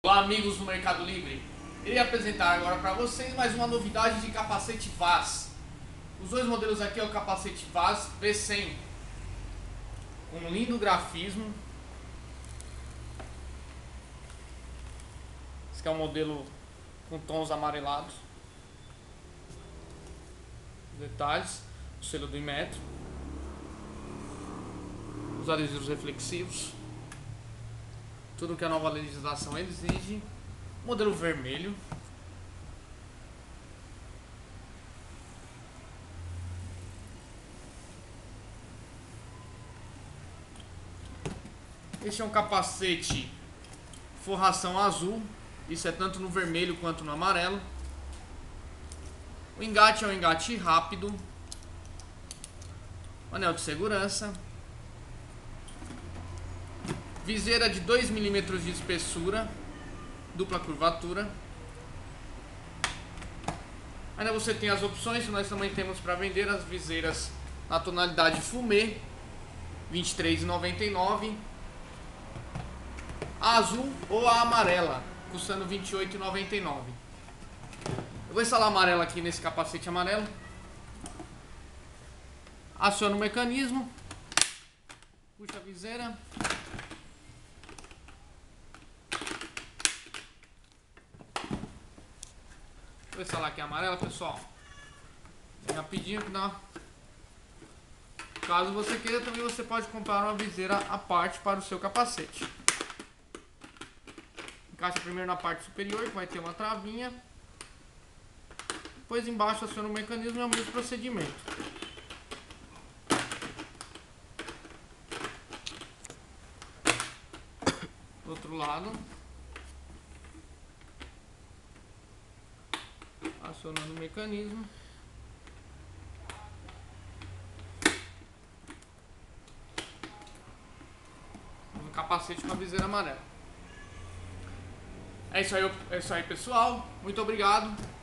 Olá amigos do Mercado Livre, irei apresentar agora para vocês mais uma novidade de capacete Vaz. Os dois modelos aqui é o capacete Vaz V100, com um lindo grafismo. Esse aqui é um modelo com tons amarelados, detalhes, o selo do Inmetro, os adesivos reflexivos, tudo que a nova legislação exige. Modelo vermelho. Este é um capacete forração azul. Isso é tanto no vermelho quanto no amarelo. O engate é um engate rápido. Anel de segurança. Viseira de 2 mm de espessura, dupla curvatura. Ainda você tem as opções que nós também temos para vender: as viseiras na tonalidade fumê, R$ 23,99, a azul ou a amarela, custando R$ 28,99. Eu vou instalar a amarela aqui nesse capacete amarelo. Aciona o mecanismo, puxa a viseira. Vou instalar aqui a amarela, pessoal. Bem rapidinho, que dá. Caso você queira, também você pode comprar uma viseira à parte para o seu capacete. Encaixa primeiro na parte superior, que vai ter uma travinha. Depois embaixo aciona o mecanismo e é o mesmo procedimento. Do outro lado, acionando o mecanismo. Um capacete com a viseira amarela. É isso aí pessoal. Muito obrigado.